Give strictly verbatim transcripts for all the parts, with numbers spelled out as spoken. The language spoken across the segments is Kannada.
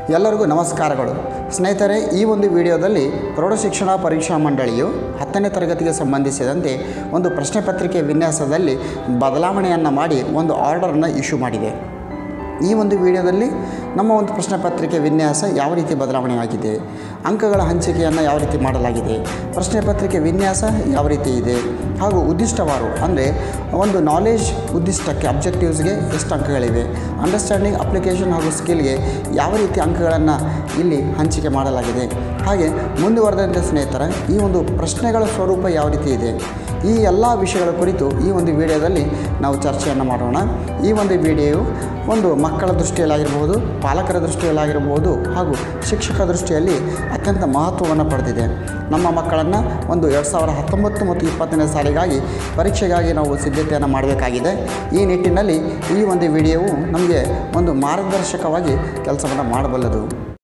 ಎಲ್ಲರಿಗೂ ನಮಸ್ಕಾರಗಳು ಸ್ನೇಹಿತರೆ, ಈ ಒಂದು ವಿಡಿಯೋದಲ್ಲಿ ಪ್ರೌಢಶಿಕ್ಷಣ ಪರೀಕ್ಷಾ ಮಂಡಳಿಯು ಹತ್ತನೇ ತರಗತಿಗೆ ಸಂಬಂಧಿಸಿದಂತೆ ಒಂದು ಪ್ರಶ್ನೆ ಪತ್ರಿಕೆ ವಿನ್ಯಾಸದಲ್ಲಿ ಬದಲಾವಣೆಯನ್ನು ಮಾಡಿ ಒಂದು ಆರ್ಡರನ್ನು ಇಶ್ಯೂ ಮಾಡಿದೆ. ಈ ಒಂದು ವಿಡಿಯೋದಲ್ಲಿ ನಮ್ಮ ಒಂದು ಪ್ರಶ್ನೆ ಪತ್ರಿಕೆ ವಿನ್ಯಾಸ ಯಾವ ರೀತಿ ಬದಲಾವಣೆಯಾಗಿದೆ, ಅಂಕಗಳ ಹಂಚಿಕೆಯನ್ನು ಯಾವ ರೀತಿ ಮಾಡಲಾಗಿದೆ, ಪ್ರಶ್ನೆ ಪತ್ರಿಕೆ ವಿನ್ಯಾಸ ಯಾವ ರೀತಿ ಇದೆ, ಹಾಗೂ ಉದ್ದಿಷ್ಟವಾರು ಅಂದರೆ ಒಂದು ನಾಲೆಜ್ ಉದ್ದಿಷ್ಟಕ್ಕೆ ಅಬ್ಜೆಕ್ಟಿವ್ಸ್ಗೆ ಎಷ್ಟು ಅಂಕಗಳಿವೆ, ಅಂಡರ್ಸ್ಟ್ಯಾಂಡಿಂಗ್ ಅಪ್ಲಿಕೇಶನ್ ಹಾಗೂ ಸ್ಕಿಲ್ಗೆ ಯಾವ ರೀತಿ ಅಂಕಗಳನ್ನು ಇಲ್ಲಿ ಹಂಚಿಕೆ ಮಾಡಲಾಗಿದೆ, ಹಾಗೆ ಮುಂದುವರೆದಂತೆ ಸ್ನೇಹಿತರೆ ಈ ಒಂದು ಪ್ರಶ್ನೆಗಳ ಸ್ವರೂಪ ಯಾವ ರೀತಿ ಇದೆ, ಈ ಎಲ್ಲ ವಿಷಯಗಳ ಕುರಿತು ಈ ಒಂದು ವಿಡಿಯೋದಲ್ಲಿ ನಾವು ಚರ್ಚೆಯನ್ನು ಮಾಡೋಣ. ಈ ಒಂದು ವಿಡಿಯೋ ಒಂದು ಮಕ್ಕಳ ದೃಷ್ಟಿಯಲ್ಲಾಗಿರ್ಬೋದು, ಪಾಲಕರ ದೃಷ್ಟಿಯಲ್ಲಾಗಿರ್ಬೋದು ಹಾಗೂ ಶಿಕ್ಷಕ ದೃಷ್ಟಿಯಲ್ಲಿ ಅತ್ಯಂತ ಮಹತ್ವವನ್ನು ಪಡೆದಿದೆ. ನಮ್ಮ ಮಕ್ಕಳನ್ನು ಒಂದು ಎರಡು ಸಾವಿರದ ಹತ್ತೊಂಬತ್ತು ಮತ್ತು ಇಪ್ಪತ್ತನೇ ಸಾಲಿಗಾಗಿ ಪರೀಕ್ಷೆಗಾಗಿ ನಾವು ಸಿದ್ಧತೆಯನ್ನು ಮಾಡಬೇಕಾಗಿದೆ. ಈ ನಿಟ್ಟಿನಲ್ಲಿ ಈ ಒಂದು ವಿಡಿಯೋವು ನಮಗೆ ಒಂದು ಮಾರ್ಗದರ್ಶಕವಾಗಿ ಕೆಲಸವನ್ನು ಮಾಡಬಲ್ಲದು.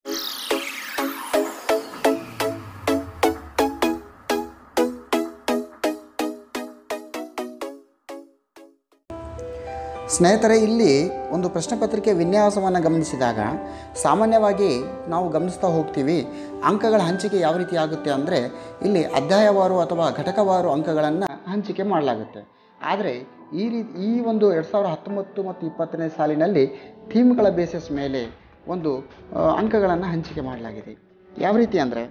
ಸ್ನೇಹಿತರೆ, ಇಲ್ಲಿ ಒಂದು ಪ್ರಶ್ನೆ ಪತ್ರಿಕೆ ವಿನ್ಯಾಸವನ್ನು ಗಮನಿಸಿದಾಗ ಸಾಮಾನ್ಯವಾಗಿ ನಾವು ಗಮನಿಸ್ತಾ ಹೋಗ್ತೀವಿ ಅಂಕಗಳ ಹಂಚಿಕೆ ಯಾವ ರೀತಿ ಆಗುತ್ತೆ ಅಂದರೆ ಇಲ್ಲಿ ಅಧ್ಯಾಯವಾರು ಅಥವಾ ಘಟಕವಾರು ಅಂಕಗಳನ್ನು ಹಂಚಿಕೆ ಮಾಡಲಾಗುತ್ತೆ. ಆದರೆ ಈ ರೀತಿ ಈ ಒಂದು ಎರಡು ಸಾವಿರದ ಹತ್ತೊಂಬತ್ತು ಮತ್ತು ಇಪ್ಪತ್ತನೇ ಸಾಲಿನಲ್ಲಿ ಥೀಮ್ಗಳ ಬೇಸಿಸ್ ಮೇಲೆ ಒಂದು ಅಂಕಗಳನ್ನು ಹಂಚಿಕೆ ಮಾಡಲಾಗಿದೆ. ಯಾವ ರೀತಿ ಅಂದರೆ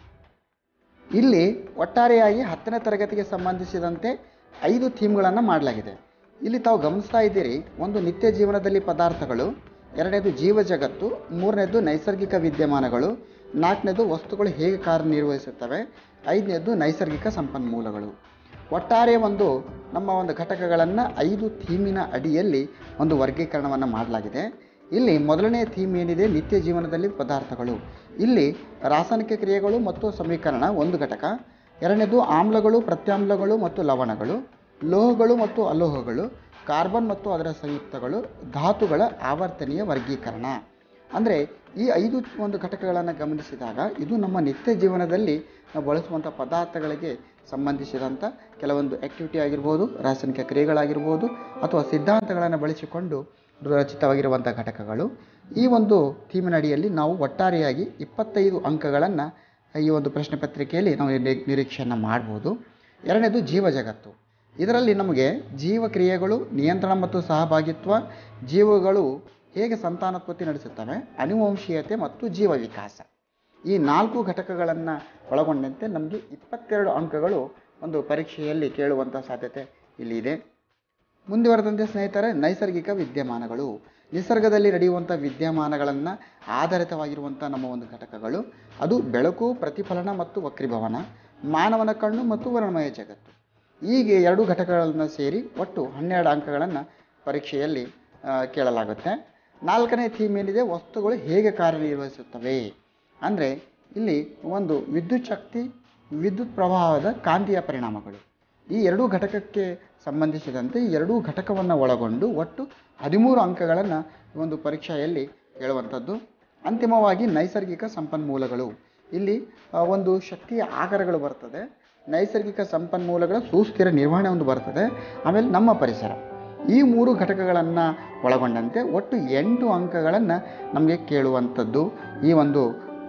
ಇಲ್ಲಿ ಒಟ್ಟಾರೆಯಾಗಿ ಹತ್ತನೇ ತರಗತಿಗೆ ಸಂಬಂಧಿಸಿದಂತೆ ಐದು ಥೀಮ್ಗಳನ್ನು ಮಾಡಲಾಗಿದೆ. ಇಲ್ಲಿ ತಾವು ಗಮನಿಸ್ತಾ ಇದ್ದೀರಿ, ಒಂದು ನಿತ್ಯ ಜೀವನದಲ್ಲಿ ಪದಾರ್ಥಗಳು, ಎರಡನೇದು ಜೀವ ಜಗತ್ತು, ಮೂರನೇದು ನೈಸರ್ಗಿಕ ವಿದ್ಯಮಾನಗಳು, ನಾಲ್ಕನೇದು ವಸ್ತುಗಳು ಹೇಗೆ ಕಾರ್ಯನಿರ್ವಹಿಸುತ್ತವೆ, ಐದನೇದು ನೈಸರ್ಗಿಕ ಸಂಪನ್ಮೂಲಗಳು. ಒಟ್ಟಾರೆ ಒಂದು ನಮ್ಮ ಒಂದು ಘಟಕಗಳನ್ನು ಐದು ಥೀಮಿನ ಅಡಿಯಲ್ಲಿ ಒಂದು ವರ್ಗೀಕರಣವನ್ನು ಮಾಡಲಾಗಿದೆ. ಇಲ್ಲಿ ಮೊದಲನೇ ಥೀಮ್ ಏನಿದೆ, ನಿತ್ಯ ಜೀವನದಲ್ಲಿ ಪದಾರ್ಥಗಳು. ಇಲ್ಲಿ ರಾಸಾಯನಿಕ ಕ್ರಿಯೆಗಳು ಮತ್ತು ಸಮೀಕರಣ ಒಂದು ಘಟಕ, ಎರಡನೇದು ಆಮ್ಲಗಳು, ಪ್ರತ್ಯಾಮ್ಲಗಳು ಮತ್ತು ಲವಣಗಳು, ಲೋಹಗಳು ಮತ್ತು ಅಲೋಹಗಳು, ಕಾರ್ಬನ್ ಮತ್ತು ಅದರ ಸಂಯುಕ್ತಗಳು, ಧಾತುಗಳ ಆವರ್ತನೀಯ ವರ್ಗೀಕರಣ. ಅಂದರೆ ಈ ಐದು ಒಂದು ಘಟಕಗಳನ್ನು ಗಮನಿಸಿದಾಗ ಇದು ನಮ್ಮ ನಿತ್ಯ ಜೀವನದಲ್ಲಿ ನಾವು ಬಳಸುವಂಥ ಪದಾರ್ಥಗಳಿಗೆ ಸಂಬಂಧಿಸಿದಂಥ ಕೆಲವೊಂದು ಆ್ಯಕ್ಟಿವಿಟಿ ಆಗಿರ್ಬೋದು, ರಾಸಾಯನಿಕ ಕ್ರಿಯೆಗಳಾಗಿರ್ಬೋದು ಅಥವಾ ಸಿದ್ಧಾಂತಗಳನ್ನು ಬಳಸಿಕೊಂಡು ರಚಿತವಾಗಿರುವಂಥ ಘಟಕಗಳು. ಈ ಒಂದು ಥೀಮಿನ ಅಡಿಯಲ್ಲಿ ನಾವು ಒಟ್ಟಾರೆಯಾಗಿ ಇಪ್ಪತ್ತೈದು ಅಂಕಗಳನ್ನು ಈ ಒಂದು ಪ್ರಶ್ನೆ ಪತ್ರಿಕೆಯಲ್ಲಿ ನಾವು ನಿರೀಕ್ಷೆಯನ್ನು ಮಾಡ್ಬೋದು. ಎರಡನೇದು ಜೀವ ಜಗತ್ತು. ಇದರಲ್ಲಿ ನಮಗೆ ಜೀವಕ್ರಿಯೆಗಳು, ನಿಯಂತ್ರಣ ಮತ್ತು ಸಹಭಾಗಿತ್ವ, ಜೀವಗಳು ಹೇಗೆ ಸಂತಾನೋತ್ಪತ್ತಿ ನಡೆಸುತ್ತವೆ, ಅನುವಂಶೀಯತೆ ಮತ್ತು ಜೀವ ವಿಕಾಸ, ಈ ನಾಲ್ಕು ಘಟಕಗಳನ್ನು ಒಳಗೊಂಡಂತೆ ನಮಗೆ ಇಪ್ಪತ್ತೆರಡು ಅಂಕಗಳು ಒಂದು ಪರೀಕ್ಷೆಯಲ್ಲಿ ಕೇಳುವಂಥ ಸಾಧ್ಯತೆ ಇಲ್ಲಿದೆ. ಮುಂದುವರೆದಂತೆ ಸ್ನೇಹಿತರೆ, ನೈಸರ್ಗಿಕ ವಿದ್ಯಮಾನಗಳು, ನಿಸರ್ಗದಲ್ಲಿ ನಡೆಯುವಂಥ ವಿದ್ಯಮಾನಗಳನ್ನು ಆಧಾರಿತವಾಗಿರುವಂಥ ನಮ್ಮ ಒಂದು ಘಟಕಗಳು. ಅದು ಬೆಳಕು, ಪ್ರತಿಫಲನ ಮತ್ತು ವಕ್ರೀಭವನ, ಮಾನವನ ಕಣ್ಣು ಮತ್ತು ವರ್ಣಮಯ ಜಗತ್ತು. ಹೀಗೆ ಎರಡು ಘಟಕಗಳನ್ನು ಸೇರಿ ಒಟ್ಟು ಹನ್ನೆರಡು ಅಂಕಗಳನ್ನು ಪರೀಕ್ಷೆಯಲ್ಲಿ ಕೇಳಲಾಗುತ್ತೆ. ನಾಲ್ಕನೇ ಥೀಮ್ ಏನಿದೆ, ವಸ್ತುಗಳು ಹೇಗೆ ಕಾರ್ಯನಿರ್ವಹಿಸುತ್ತವೆ. ಅಂದರೆ ಇಲ್ಲಿ ಒಂದು ವಿದ್ಯುತ್ ಶಕ್ತಿ, ವಿದ್ಯುತ್ ಪ್ರವಾಹದ ಕಾಂತೀಯ ಪರಿಣಾಮಗಳು, ಈ ಎರಡೂ ಘಟಕಕ್ಕೆ ಸಂಬಂಧಿಸಿದಂತೆ ಈ ಎರಡೂ ಘಟಕವನ್ನು ಒಳಗೊಂಡು ಒಟ್ಟು ಹದಿಮೂರು ಅಂಕಗಳನ್ನು ಒಂದು ಪರೀಕ್ಷೆಯಲ್ಲಿ ಕೇಳುವಂಥದ್ದು. ಅಂತಿಮವಾಗಿ ನೈಸರ್ಗಿಕ ಸಂಪನ್ಮೂಲಗಳು. ಇಲ್ಲಿ ಒಂದು ಶಕ್ತಿಯ ಆಕಾರಗಳು ಬರ್ತದೆ, ನೈಸರ್ಗಿಕ ಸಂಪನ್ಮೂಲಗಳ ಸುಸ್ಥಿರ ನಿರ್ವಹಣೆ ಒಂದು ಬರ್ತದೆ, ಆಮೇಲೆ ನಮ್ಮ ಪರಿಸರ. ಈ ಮೂರು ಘಟಕಗಳನ್ನು ಒಳಗೊಂಡಂತೆ ಒಟ್ಟು ಎಂಟು ಅಂಕಗಳನ್ನು ನಮಗೆ ಕೇಳುವಂಥದ್ದು ಈ ಒಂದು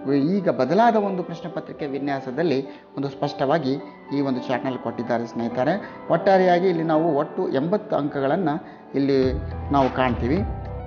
ಈಗ ಬದಲಾದ ಒಂದು ಪ್ರಶ್ನೆ ಪತ್ರಿಕೆ ವಿನ್ಯಾಸದಲ್ಲಿ ಒಂದು ಸ್ಪಷ್ಟವಾಗಿ ಈ ಒಂದು ಚಾರ್ಟ್ನಲ್ಲಿ ಕೊಟ್ಟಿದ್ದಾರೆ ಸ್ನೇಹಿತರೆ. ಒಟ್ಟಾರೆಯಾಗಿ ಇಲ್ಲಿ ನಾವು ಒಟ್ಟು ಎಂಬತ್ತು ಅಂಕಗಳನ್ನು ಇಲ್ಲಿ ನಾವು ಕಾಣ್ತೀವಿ.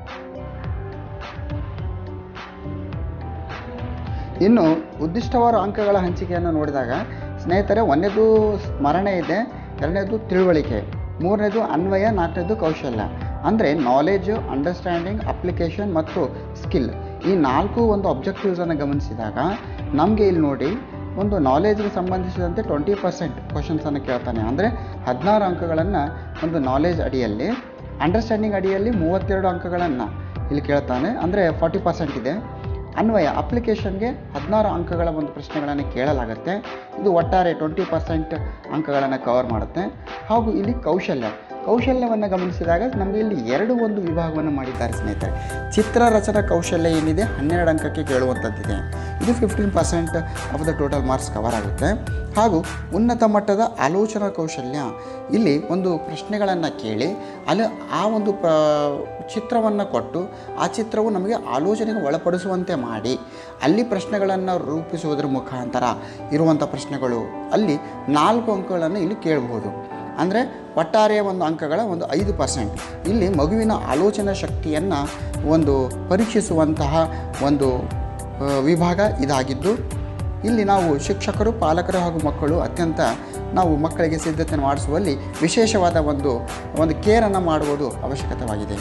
ಇನ್ನು ಉದ್ದಿಷ್ಟವಾದ ಅಂಕಗಳ ಹಂಚಿಕೆಯನ್ನು ನೋಡಿದಾಗ ಸ್ನೇಹಿತರೆ, ಒಂದನೇದು ಸ್ಮರಣೆ ಇದೆ, ಎರಡನೇದು ತಿಳುವಳಿಕೆ, ಮೂರನೇದು ಅನ್ವಯ, ನಾಲ್ಕನೇದು ಕೌಶಲ್ಯ. ಅಂದರೆ ನಾಲೆಜು, ಅಂಡರ್ಸ್ಟ್ಯಾಂಡಿಂಗ್, ಅಪ್ಲಿಕೇಶನ್ ಮತ್ತು ಸ್ಕಿಲ್, ಈ ನಾಲ್ಕು ಒಂದು ಅಬ್ಜೆಕ್ಟಿವ್ಸನ್ನು ಗಮನಿಸಿದಾಗ ನಮಗೆ ಇಲ್ಲಿ ನೋಡಿ ಒಂದು ನಾಲೆಜ್ಗೆ ಸಂಬಂಧಿಸಿದಂತೆ ಟ್ವೆಂಟಿ ಪರ್ಸೆಂಟ್ ಕ್ವಶನ್ಸನ್ನು ಕೇಳ್ತಾನೆ. ಅಂದರೆ ಹದಿನಾರು ಅಂಕಗಳನ್ನು ಒಂದು ನಾಲೆಜ್ ಅಡಿಯಲ್ಲಿ, ಅಂಡರ್ಸ್ಟ್ಯಾಂಡಿಂಗ್ ಅಡಿಯಲ್ಲಿ ಮೂವತ್ತೆರಡು ಅಂಕಗಳನ್ನು ಇಲ್ಲಿ ಕೇಳ್ತಾನೆ, ಅಂದರೆ ಫಾರ್ಟಿ ಪರ್ಸೆಂಟ್ ಇದೆ. ಅನ್ವಯ ಅಪ್ಲಿಕೇಶನ್ಗೆ ಹದಿನಾರು ಅಂಕಗಳ ಒಂದು ಪ್ರಶ್ನೆಗಳನ್ನು ಕೇಳಲಾಗುತ್ತೆ, ಇದು ಒಟ್ಟಾರೆ ಟ್ವೆಂಟಿ ಪರ್ಸೆಂಟ್ ಅಂಕಗಳನ್ನು ಕವರ್ ಮಾಡುತ್ತೆ. ಹಾಗೂ ಇಲ್ಲಿ ಕೌಶಲ್ಯ ಕೌಶಲ್ಯವನ್ನು ಗಮನಿಸಿದಾಗ ನಮಗೆ ಇಲ್ಲಿ ಎರಡು ಒಂದು ವಿಭಾಗವನ್ನು ಮಾಡಿದ್ದಾರೆ ಸ್ನೇಹಿತರೆ. ಚಿತ್ರ ರಚನಾ ಕೌಶಲ್ಯ ಏನಿದೆ ಹನ್ನೆರಡು ಅಂಕಕ್ಕೆ ಕೇಳುವಂಥದ್ದಿದೆ. ಇದು fifteen percent of the total marks cover ಆಗುತ್ತೆ. ಹಾಗೂ ಉನ್ನತ ಮಟ್ಟದ ಆಲೋಚನಾ ಕೌಶಲ್ಯ, ಇಲ್ಲಿ ಒಂದು ಪ್ರಶ್ನೆಗಳನ್ನು ಕೇಳಿ ಅಲ್ಲಿ ಆ ಒಂದು ಪ ಚಿತ್ರವನ್ನು ಕೊಟ್ಟು ಆ ಚಿತ್ರವು ನಮಗೆ ಆಲೋಚನೆಗೆ ಒಳಪಡಿಸುವಂತೆ ಮಾಡಿ ಅಲ್ಲಿ ಪ್ರಶ್ನೆಗಳನ್ನು ರೂಪಿಸುವುದರ ಮುಖಾಂತರ ಇರುವಂಥ ಪ್ರಶ್ನೆಗಳು ಅಲ್ಲಿ ನಾಲ್ಕು ಅಂಕಗಳನ್ನು ಇಲ್ಲಿ ಕೇಳಬಹುದು. ಅಂದರೆ ಒಟ್ಟಾರೆ ಒಂದು ಅಂಕಗಳ ಒಂದು ಐದು ಪರ್ಸೆಂಟ್ ಇಲ್ಲಿ ಮಗುವಿನ ಆಲೋಚನಾ ಶಕ್ತಿಯನ್ನು ಒಂದು ಪರೀಕ್ಷಿಸುವಂತಹ ಒಂದು ವಿಭಾಗ ಇದಾಗಿದ್ದು, ಇಲ್ಲಿ ನಾವು ಶಿಕ್ಷಕರು, ಪಾಲಕರು ಹಾಗೂ ಮಕ್ಕಳು ಅತ್ಯಂತ ನಾವು ಮಕ್ಕಳಿಗೆ ಸಿದ್ಧತೆಯನ್ನು ಮಾಡಿಸುವಲ್ಲಿ ವಿಶೇಷವಾದ ಒಂದು ಒಂದು ಕೇರನ್ನು ಮಾಡುವುದು ಅವಶ್ಯಕತೆಯಾಗಿದೆ.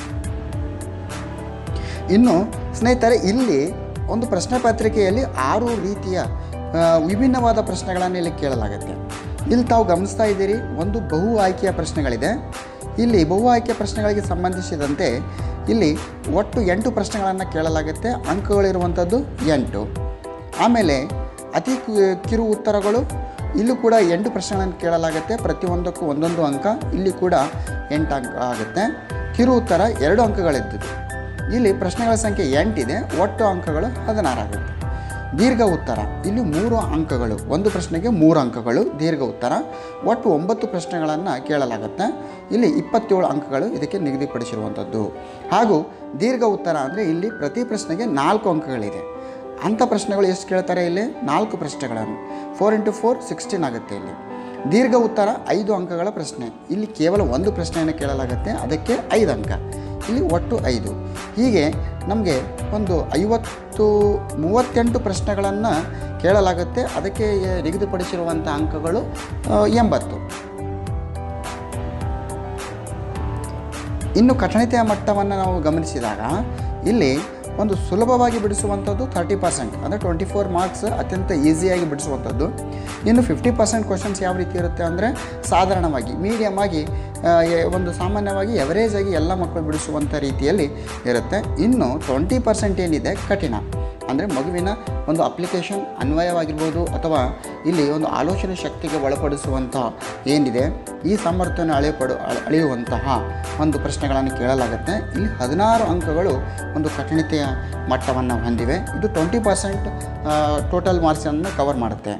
ಇನ್ನು ಸ್ನೇಹಿತರೆ, ಇಲ್ಲಿ ಒಂದು ಪ್ರಶ್ನೆ ಪತ್ರಿಕೆಯಲ್ಲಿ ಆರು ರೀತಿಯ ವಿಭಿನ್ನವಾದ ಪ್ರಶ್ನೆಗಳನ್ನು ಇಲ್ಲಿ ಕೇಳಲಾಗುತ್ತೆ. ಇಲ್ಲಿ ತಾವು ಗಮನಿಸ್ತಾ ಇದ್ದೀರಿ, ಒಂದು ಬಹು ಆಯ್ಕೆಯ ಪ್ರಶ್ನೆಗಳಿದೆ. ಇಲ್ಲಿ ಬಹು ಆಯ್ಕೆಯ ಪ್ರಶ್ನೆಗಳಿಗೆ ಸಂಬಂಧಿಸಿದಂತೆ ಇಲ್ಲಿ ಒಟ್ಟು ಎಂಟು ಪ್ರಶ್ನೆಗಳನ್ನು ಕೇಳಲಾಗುತ್ತೆ. ಅಂಕಗಳಿರುವಂಥದ್ದು ಎಂಟು. ಆಮೇಲೆ ಅತಿ ಕಿರು ಉತ್ತರಗಳು, ಇಲ್ಲೂ ಕೂಡ ಎಂಟು ಪ್ರಶ್ನೆಗಳನ್ನು ಕೇಳಲಾಗುತ್ತೆ. ಪ್ರತಿಯೊಂದಕ್ಕೂ ಒಂದೊಂದು ಅಂಕ, ಇಲ್ಲಿ ಕೂಡ ಎಂಟು ಅಂಕ ಆಗುತ್ತೆ. ಕಿರು ಉತ್ತರ ಎರಡು ಅಂಕಗಳಿದ್ದದ್ದು. ಇಲ್ಲಿ ಪ್ರಶ್ನೆಗಳ ಸಂಖ್ಯೆ ಎಂಟಿದೆ, ಒಟ್ಟು ಅಂಕಗಳು ಹದಿನಾರು ಆಗುತ್ತೆ. ದೀರ್ಘ ಉತ್ತರ, ಇಲ್ಲಿ ಮೂರು ಅಂಕಗಳು, ಒಂದು ಪ್ರಶ್ನೆಗೆ ಮೂರು ಅಂಕಗಳು ದೀರ್ಘ ಉತ್ತರ. ಒಟ್ಟು ಒಂಬತ್ತು ಪ್ರಶ್ನೆಗಳನ್ನು ಕೇಳಲಾಗುತ್ತೆ. ಇಲ್ಲಿ ಇಪ್ಪತ್ತೇಳು ಅಂಕಗಳು ಇದಕ್ಕೆ ನಿಗದಿಪಡಿಸಿರುವಂಥದ್ದು. ಹಾಗೂ ದೀರ್ಘ ಉತ್ತರ ಅಂದರೆ ಇಲ್ಲಿ ಪ್ರತಿ ಪ್ರಶ್ನೆಗೆ ನಾಲ್ಕು ಅಂಕಗಳಿದೆ. ಅಂಥ ಪ್ರಶ್ನೆಗಳು ಎಷ್ಟು ಕೇಳ್ತಾರೆ? ಇಲ್ಲಿ ನಾಲ್ಕು ಪ್ರಶ್ನೆಗಳನ್ನು, ಫೋರ್ ಇಂಟು ಫೋರ್ ಸಿಕ್ಸ್ಟೀನ್ ಆಗುತ್ತೆ. ಇಲ್ಲಿ ದೀರ್ಘ ಉತ್ತರ ಐದು ಅಂಕಗಳ ಪ್ರಶ್ನೆ, ಇಲ್ಲಿ ಕೇವಲ ಒಂದು ಪ್ರಶ್ನೆಯನ್ನು ಕೇಳಲಾಗುತ್ತೆ, ಅದಕ್ಕೆ ಐದು ಅಂಕ, ಇಲ್ಲಿ ಒಟ್ಟು ಐದು. ಹೀಗೆ ನಮಗೆ ಒಂದು ಐವತ್ತು ಮೂವತ್ತೆಂಟು ಪ್ರಶ್ನೆಗಳನ್ನು ಕೇಳಲಾಗುತ್ತೆ, ಅದಕ್ಕೆ ನಿಗದಿಪಡಿಸಿರುವಂಥ ಅಂಕಗಳು ಎಂಬತ್ತು. ಇನ್ನು ಕಠಿಣತೆಯ ಮಟ್ಟವನ್ನು ನಾವು ಗಮನಿಸಿದಾಗ ಇಲ್ಲಿ ಒಂದು ಸುಲಭವಾಗಿ ಬಿಡಿಸುವಂಥದ್ದು ತರ್ಟಿ ಪರ್ಸೆಂಟ್ ಅಂದರೆ ಟ್ವೆಂಟಿ ಫೋರ್ ಮಾರ್ಕ್ಸ್ ಅತ್ಯಂತ ಈಸಿಯಾಗಿ ಬಿಡಿಸುವಂಥದ್ದು. ಇನ್ನು ಫಿಫ್ಟಿ ಪರ್ಸೆಂಟ್ ಕ್ವಶನ್ಸ್ ಯಾವ ರೀತಿ ಇರುತ್ತೆ ಅಂದರೆ ಸಾಧಾರಣವಾಗಿ, ಮೀಡಿಯಮ್ ಆಗಿ, ಒಂದು ಸಾಮಾನ್ಯವಾಗಿ ಎವರೇಜ್ ಆಗಿ ಎಲ್ಲ ಮಕ್ಕಳು ಬಿಡಿಸುವಂಥ ರೀತಿಯಲ್ಲಿ ಇರುತ್ತೆ. ಇನ್ನು ಟ್ವೆಂಟಿ ಪರ್ಸೆಂಟ್ ಏನಿದೆ ಕಠಿಣ, ಅಂದರೆ ಮಗುವಿನ ಒಂದು ಅಪ್ಲಿಕೇಶನ್ ಅನ್ವಯವಾಗಿರ್ಬೋದು ಅಥವಾ ಇಲ್ಲಿ ಒಂದು ಆಲೋಚನೆ ಶಕ್ತಿಗೆ ಒಳಪಡಿಸುವಂಥ ಏನಿದೆ ಈ ಸಾಮರ್ಥ್ಯವನ್ನು ಅಳೆಯಪಡು ಅಳೆಯುವಂತಹ ಒಂದು ಪ್ರಶ್ನೆಗಳನ್ನು ಕೇಳಲಾಗುತ್ತೆ. ಇಲ್ಲಿ ಹದಿನಾರು ಅಂಕಗಳು ಒಂದು ಕಠಿಣತೆಯ ಮಟ್ಟವನ್ನು ಹೊಂದಿವೆ. ಇದು ಟ್ವೆಂಟಿ ಪರ್ಸೆಂಟ್ ಟೋಟಲ್ ಮಾರ್ಕ್ಸನ್ನು ಕವರ್ ಮಾಡುತ್ತೆ.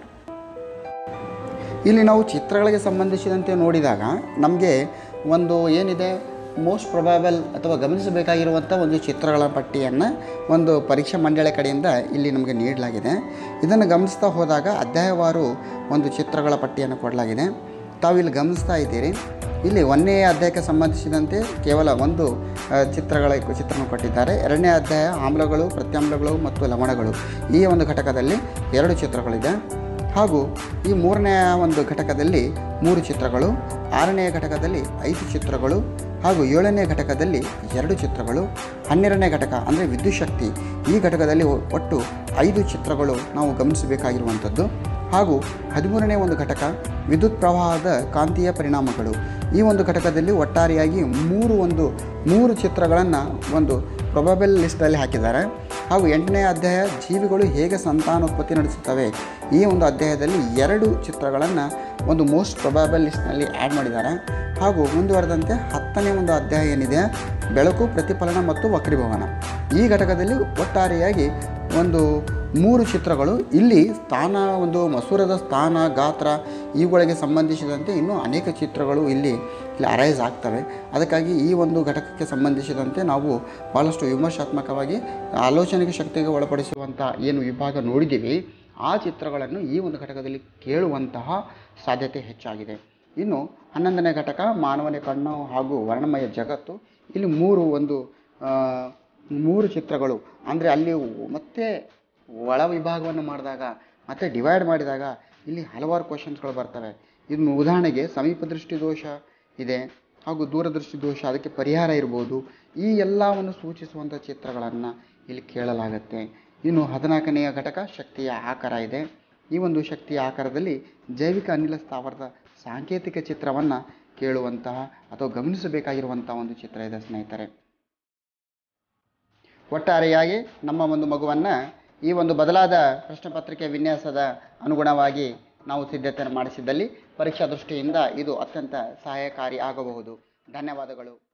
ಇಲ್ಲಿ ನಾವು ಚಿತ್ರಗಳಿಗೆ ಸಂಬಂಧಿಸಿದಂತೆ ನೋಡಿದಾಗ ನಮಗೆ ಒಂದು ಏನಿದೆ ಮೋಸ್ಟ್ ಪ್ರೊಬಾಬಲ್ ಅಥವಾ ಗಮನಿಸಬೇಕಾಗಿರುವಂಥ ಒಂದು ಚಿತ್ರಗಳ ಪಟ್ಟಿಯನ್ನು ಒಂದು ಪರೀಕ್ಷಾ ಮಂಡಳಿ ಕಡೆಯಿಂದ ಇಲ್ಲಿ ನಮಗೆ ನೀಡಲಾಗಿದೆ. ಇದನ್ನು ಗಮನಿಸ್ತಾ ಹೋದಾಗ ಅಧ್ಯಾಯವಾರು ಒಂದು ಚಿತ್ರಗಳ ಪಟ್ಟಿಯನ್ನು ಕೊಡಲಾಗಿದೆ. ತಾವು ಇಲ್ಲಿ ಗಮನಿಸ್ತಾ ಇದ್ದೀರಿ, ಇಲ್ಲಿ ಒಂದನೇ ಅಧ್ಯಾಯಕ್ಕೆ ಸಂಬಂಧಿಸಿದಂತೆ ಕೇವಲ ಒಂದು ಚಿತ್ರಗಳ ಚಿತ್ರವನ್ನು ಕೊಟ್ಟಿದ್ದಾರೆ. ಎರಡನೇ ಅಧ್ಯಾಯ ಆಮ್ಲಗಳು, ಪ್ರತ್ಯಾಮ್ಲಗಳು ಮತ್ತು ಲವಣಗಳು, ಈ ಒಂದು ಘಟಕದಲ್ಲಿ ಎರಡು ಚಿತ್ರಗಳಿದೆ. ಹಾಗೂ ಈ ಮೂರನೆಯ ಒಂದು ಘಟಕದಲ್ಲಿ ಮೂರು ಚಿತ್ರಗಳು, ಆರನೆಯ ಘಟಕದಲ್ಲಿ ಐದು ಚಿತ್ರಗಳು ಹಾಗೂ ಏಳನೇ ಘಟಕದಲ್ಲಿ ಎರಡು ಚಿತ್ರಗಳು, ಹನ್ನೆರಡನೇ ಘಟಕ ಅಂದರೆ ವಿದ್ಯುತ್ ಶಕ್ತಿ, ಈ ಘಟಕದಲ್ಲಿ ಒಟ್ಟು ಐದು ಚಿತ್ರಗಳು ನಾವು ಗಮನಿಸಬೇಕಾಗಿರುವಂಥದ್ದು. ಹಾಗೂ ಹದಿಮೂರನೇ ಒಂದು ಘಟಕ ವಿದ್ಯುತ್ ಪ್ರವಾಹದ ಕಾಂತೀಯ ಪರಿಣಾಮಗಳು, ಈ ಒಂದು ಘಟಕದಲ್ಲಿ ಒಟ್ಟಾರೆಯಾಗಿ ಮೂರು ಒಂದು ಮೂರು ಚಿತ್ರಗಳನ್ನು ಒಂದು ಪ್ರೊಬಬಲ್ ಲಿಸ್ಟಲ್ಲಿ ಹಾಕಿದ್ದಾರೆ. ಹಾಗೂ ಎಂಟನೇ ಅಧ್ಯಾಯ ಜೀವಿಗಳು ಹೇಗೆ ಸಂತಾನೋತ್ಪತ್ತಿ ನಡೆಸುತ್ತವೆ, ಈ ಒಂದು ಅಧ್ಯಾಯದಲ್ಲಿ ಎರಡು ಚಿತ್ರಗಳನ್ನು ಒಂದು ಮೋಸ್ಟ್ ಪ್ರೊಬಬಲ್ ಲಿಸ್ಟ್ನಲ್ಲಿ ಆ್ಯಡ್ ಮಾಡಿದ್ದಾರೆ. ಹಾಗೂ ಮುಂದುವರೆದಂತೆ ಹತ್ತನೇ ಒಂದು ಅಧ್ಯಾಯ ಏನಿದೆ ಬೆಳಕು, ಪ್ರತಿಫಲನ ಮತ್ತು ವಕ್ರೀಭವನ, ಈ ಘಟಕದಲ್ಲಿ ಒಟ್ಟಾರೆಯಾಗಿ ಒಂದು ಮೂರು ಚಿತ್ರಗಳು, ಇಲ್ಲಿ ಸ್ಥಾನ ಒಂದು ಮಸೂರದ ಸ್ಥಾನ, ಗಾತ್ರ ಇವುಗಳಿಗೆ ಸಂಬಂಧಿಸಿದಂತೆ ಇನ್ನೂ ಅನೇಕ ಚಿತ್ರಗಳು ಇಲ್ಲಿ ಇಲ್ಲಿ ಅರೈಸ್ ಆಗ್ತವೆ. ಅದಕ್ಕಾಗಿ ಈ ಒಂದು ಘಟಕಕ್ಕೆ ಸಂಬಂಧಿಸಿದಂತೆ ನಾವು ಭಾಳಷ್ಟು ವಿಮರ್ಶಾತ್ಮಕವಾಗಿ ಆಲೋಚನೆಗೆ ಶಕ್ತಿಗೆ ಒಳಪಡಿಸುವಂಥ ಏನು ವಿಭಾಗ ನೋಡಿದ್ದೀವಿ ಆ ಚಿತ್ರಗಳನ್ನು ಈ ಒಂದು ಘಟಕದಲ್ಲಿ ಕೇಳುವಂತಹ ಸಾಧ್ಯತೆ ಹೆಚ್ಚಾಗಿದೆ. ಇನ್ನು ಹನ್ನೊಂದನೇ ಘಟಕ ಮಾನವನ ಕಣ್ಣು ಹಾಗೂ ವರ್ಣಮಯ ಜಗತ್ತು, ಇಲ್ಲಿ ಮೂರು ಒಂದು ಮೂರು ಚಿತ್ರಗಳು, ಅಂದರೆ ಅಲ್ಲಿ ಮತ್ತೆ ಒಳ ವಿಭಾಗವನ್ನು ಮಾಡಿದಾಗ ಮತ್ತು ಡಿವೈಡ್ ಮಾಡಿದಾಗ ಇಲ್ಲಿ ಹಲವಾರು ಕ್ವಶನ್ಸ್ಗಳು ಬರ್ತವೆ. ಇನ್ನು ಉದಾಹರಣೆಗೆ ಸಮೀಪ ದೃಷ್ಟಿ ದೋಷ ಇದೆ ಹಾಗೂ ದೂರದೃಷ್ಟಿ ದೋಷ, ಅದಕ್ಕೆ ಪರಿಹಾರ ಇರ್ಬೋದು, ಈ ಎಲ್ಲವನ್ನು ಸೂಚಿಸುವಂಥ ಚಿತ್ರಗಳನ್ನು ಇಲ್ಲಿ ಕೇಳಲಾಗುತ್ತೆ. ಇನ್ನು ಹದಿನಾಲ್ಕನೆಯ ಘಟಕ ಶಕ್ತಿಯ ಆಕಾರ ಇದೆ. ಈ ಒಂದು ಶಕ್ತಿಯ ಆಕಾರದಲ್ಲಿ ಜೈವಿಕ ಅನಿಲ ಸ್ಥಾವರದ ಸಾಂಕೇತಿಕ ಚಿತ್ರವನ್ನು ಕೇಳುವಂತಹ ಅಥವಾ ಗಮನಿಸಬೇಕಾಗಿರುವಂಥ ಒಂದು ಚಿತ್ರ ಇದೆ ಸ್ನೇಹಿತರೆ. ಒಟ್ಟಾರೆಯಾಗಿ ನಮ್ಮ ಒಂದು ಮಗುವನ್ನು ಈ ಒಂದು ಬದಲಾದ ಪ್ರಶ್ನೆ ಪತ್ರಿಕೆ ವಿನ್ಯಾಸದ ಅನುಗುಣವಾಗಿ ನಾವು ಸಿದ್ಧತೆಯನ್ನು ಮಾಡಿಸಿದ್ದಲ್ಲಿ ಪರೀಕ್ಷಾ ದೃಷ್ಟಿಯಿಂದ ಇದು ಅತ್ಯಂತ ಸಹಾಯಕಾರಿ ಆಗಬಹುದು. ಧನ್ಯವಾದಗಳು.